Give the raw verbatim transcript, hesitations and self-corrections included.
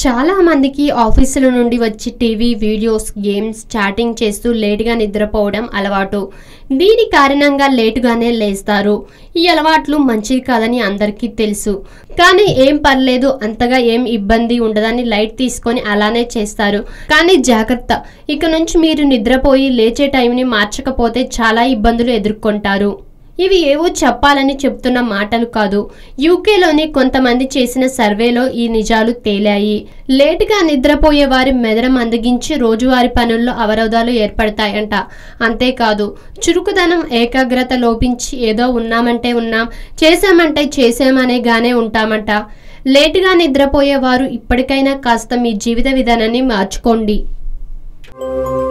చాలా మందికి ఆఫీసుల నుండి వచ్చి టీవీ వీడియోస్ గేమ్స్ చాటింగ్ చేస్తూ లేటుగా నిద్రపోవడం అలవాటు. దీని కారణంగా లేటుగానే లేస్తారు. ఈ అలవాట్లు మంచిది కాదని అందరికీ తెలుసు. కానీ ఏం పర్లేదు, అంతగా ఏం ఇబ్బంది ఉండదని లైట్ తీసుకొని అలానే చేస్తారు. కానీ జాగ్రత్త, ఇక నుంచి మీరు నిద్రపోయి లేచే టైంని మార్చకపోతే చాలా ఇబ్బందులు ఎదుర్కొంటారు. ఇవి ఏవో చెప్పాలని చెప్తున్న మాటలు కాదు. యూకేలోని కొంతమంది చేసిన సర్వేలో ఈ నిజాలు తేలాయి. లేటుగా నిద్రపోయే వారి మెదడు మందగించి రోజువారి పనుల్లో అవరోధాలు ఏర్పడతాయంట. అంతేకాదు, చురుకుదనం ఏకాగ్రత లోపించి ఏదో ఉన్నామంటే ఉన్నాం, చేసామంటే చేసామనే గానే ఉంటామంట. లేటుగా నిద్రపోయే వారు ఇప్పటికైనా కాస్త మీ జీవిత విధానాన్ని మార్చుకోండి.